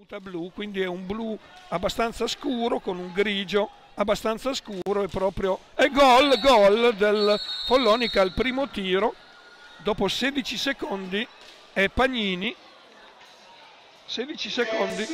tuta blu, quindi è un blu abbastanza scuro con un grigio abbastanza scuro e proprio è gol del Follonica al primo tiro dopo 16 secondi. È Pagnini, 16 secondi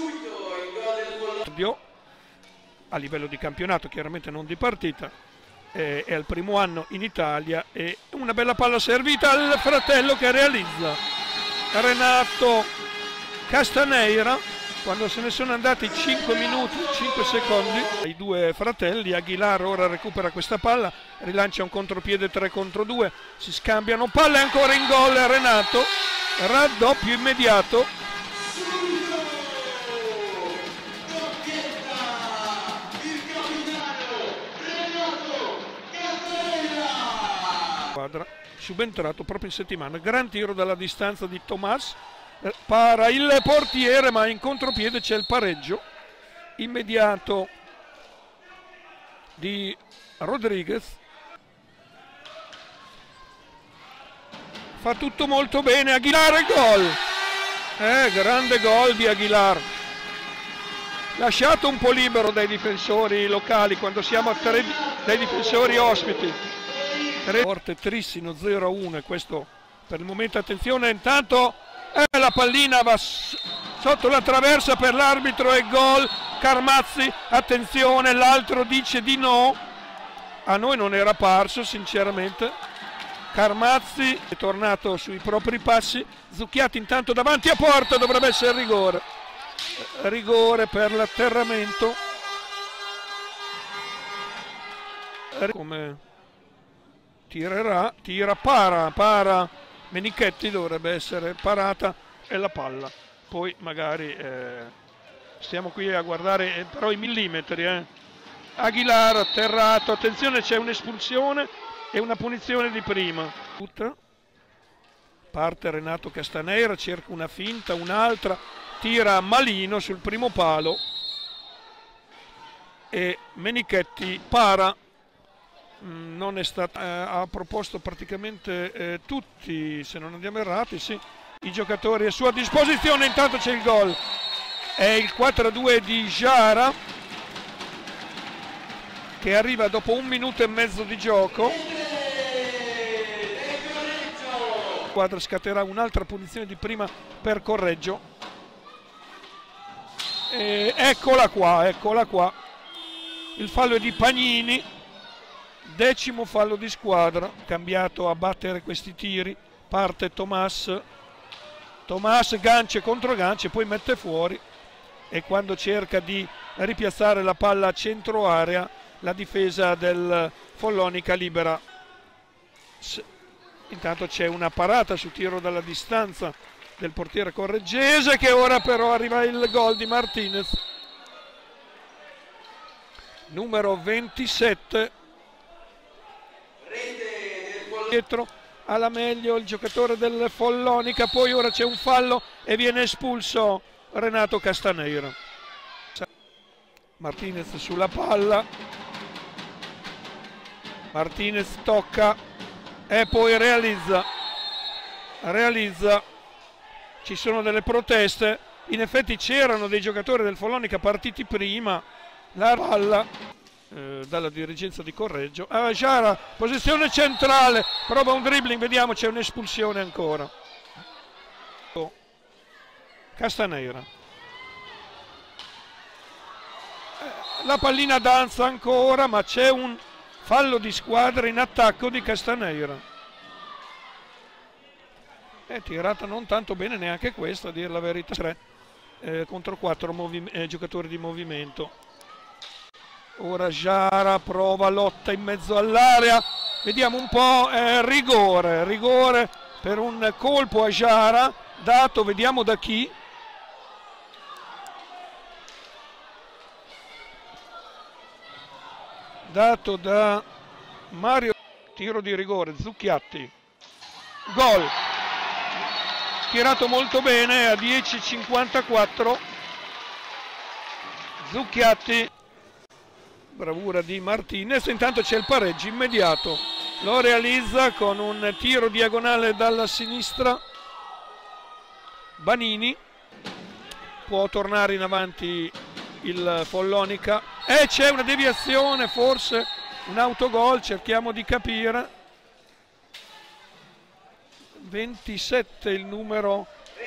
a livello di campionato, chiaramente non di partita. È al primo anno in Italia e una bella palla servita al fratello che realizza, Renato Castaneira, quando se ne sono andati 5 minuti, 5 secondi. I due fratelli, Aguilar ora recupera questa palla, rilancia un contropiede 3 contro 2, si scambiano palle, ancora in gol Renato, raddoppio immediato. Subentrato proprio in settimana, gran tiro dalla distanza di Tomás, para il portiere ma in contropiede c'è il pareggio immediato di Rodriguez. Fa tutto molto bene Aguilar e gol, grande gol di Aguilar, lasciato un po' libero dai difensori locali quando siamo a 3 dai difensori ospiti. Forte Trissino 0-1 e questo per il momento, attenzione, intanto la pallina va sotto la traversa per l'arbitro e gol. Carmazzi, attenzione, l'altro dice di no, a noi non era parso sinceramente. Carmazzi è tornato sui propri passi, Zucchiatti intanto davanti a porta, dovrebbe essere rigore per l'atterramento. Come tira, para Menichetti, dovrebbe essere parata e la palla. Poi magari stiamo qui a guardare però i millimetri. Aguilar atterrato, attenzione, c'è un'espulsione e una punizione di prima. Parte Renato Castaneira, cerca una finta, un'altra, tira malino sul primo palo e Menichetti para. Non è stato, ha proposto praticamente tutti, se non andiamo errati, sì, i giocatori a sua disposizione. Intanto c'è il gol, è il 4-2 di Jara che arriva dopo 1 minuto e mezzo di gioco. La squadra scatterà un'altra punizione di prima per Correggio. Eccola qua, il fallo è di Pagnini. 10° fallo di squadra, cambiato a battere questi tiri. Parte Tomás, gancio contro gancio, poi mette fuori e quando cerca di ripiazzare la palla a centro area la difesa del Follonica libera. Intanto c'è una parata su tiro dalla distanza del portiere correggese, che ora però arriva il gol di Martinez, numero 27. Dietro alla meglio il giocatore del Follonica, poi ora c'è un fallo e viene espulso Renato Castaneira. Martinez sulla palla, Martinez tocca e poi realizza. Ci sono delle proteste, in effetti c'erano dei giocatori del Follonica partiti prima. La palla dalla dirigenza di Correggio. Jara, posizione centrale, prova un dribbling, vediamo, c'è un'espulsione ancora. Castaneira, la pallina danza ancora, ma c'è un fallo di squadra in attacco di Castaneira. È tirata non tanto bene neanche questa, a dire la verità. 3 contro 4 giocatori di movimento. Ora Jara prova, lotta in mezzo all'area, vediamo un po', rigore per un colpo a Jara, dato, vediamo da chi. Dato da Mario. Tiro di rigore, Zucchiatti, gol, tirato molto bene a 10:54, Zucchiatti. Bravura di Martinez. Intanto c'è il pareggio immediato, lo realizza con un tiro diagonale dalla sinistra Banini. può tornare in avanti il Follonica, e c'è una deviazione, forse un autogol, cerchiamo di capire. 27 il numero,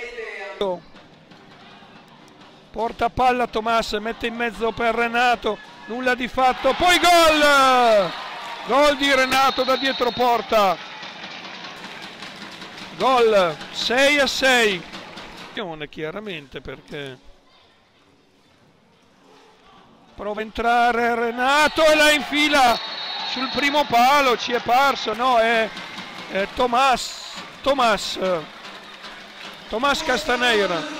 porta palla Tomas, mette in mezzo per Renato, nulla di fatto, poi gol di Renato da dietro porta, gol 6-6, chiaramente, perché prova a entrare Renato e la infila sul primo palo, ci è parso, no, è Tomas Castaneira.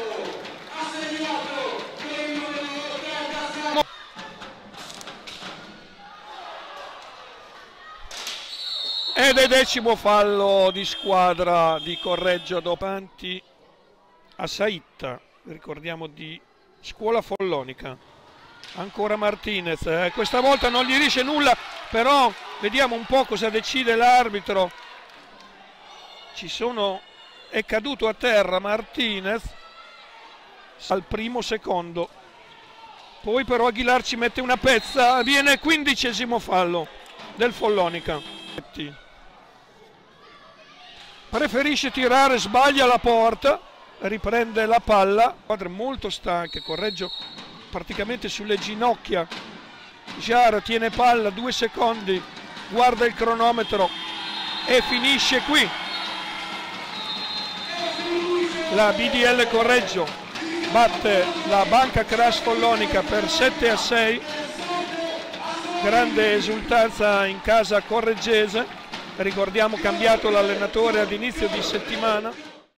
Ed è 10° fallo di squadra di Correggio davanti a Saitta, ricordiamo, di Scuola Follonica. Ancora Martinez, questa volta non gli riesce nulla, però vediamo un po' cosa decide l'arbitro. È caduto a terra Martinez al primo secondo, poi però Aguilar ci mette una pezza, viene 15° fallo del Follonica. Preferisce tirare, sbaglia la porta, riprende la palla, squadre molto stanche, Correggio praticamente sulle ginocchia. Giaro tiene palla, 2 secondi, guarda il cronometro e finisce qui. La BDL Correggio batte la Banca Crash Follonica per 7-6, grande esultanza in casa correggese. Ricordiamo, cambiato l'allenatore ad inizio di settimana.